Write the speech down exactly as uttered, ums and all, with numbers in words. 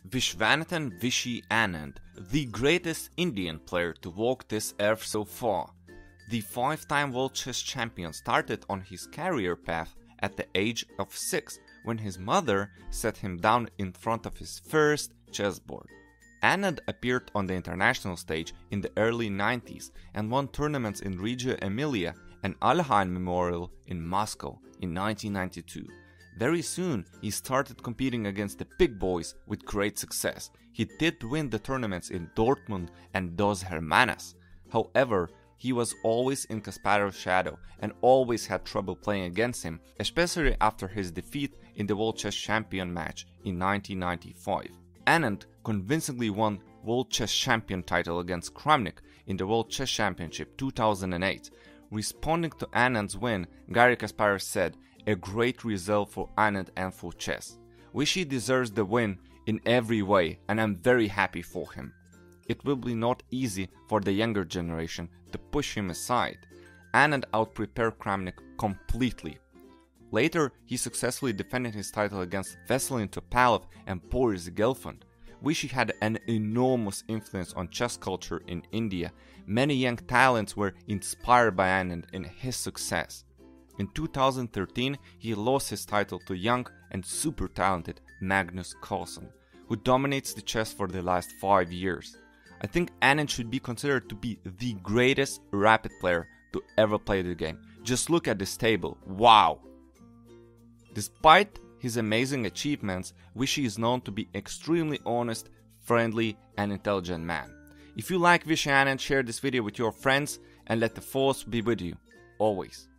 Vishwanathan Vishy Anand, the greatest Indian player to walk this earth so far. The five-time world chess champion started on his career path at the age of six when his mother set him down in front of his first chessboard. Anand appeared on the international stage in the early nineties and won tournaments in Reggio Emilia and Alekhine Memorial in Moscow in nineteen ninety-two. Very soon he started competing against the big boys with great success. He did win the tournaments in Dortmund and Dos Hermanas. However, he was always in Kasparov's shadow and always had trouble playing against him, especially after his defeat in the World Chess Champion match in nineteen ninety-five. Anand convincingly won World Chess Champion title against Kramnik in the World Chess Championship two thousand eight. Responding to Anand's win, Garry Kasparov said, "A great result for Anand and for chess. Vishy deserves the win in every way and I'm very happy for him. It will be not easy for the younger generation to push him aside." Anand outprepared Kramnik completely. Later, he successfully defended his title against Veselin Topalov and Boris Gelfand. Vishy had an enormous influence on chess culture in India. Many young talents were inspired by Anand and his success. In two thousand thirteen, he lost his title to young and super talented Magnus Carlsen, who dominates the chess for the last five years. I think Anand should be considered to be the greatest rapid player to ever play the game. Just look at this table, wow! Despite his amazing achievements, Vishy is known to be extremely honest, friendly and intelligent man. If you like Vishy Anand, share this video with your friends and let the force be with you, always.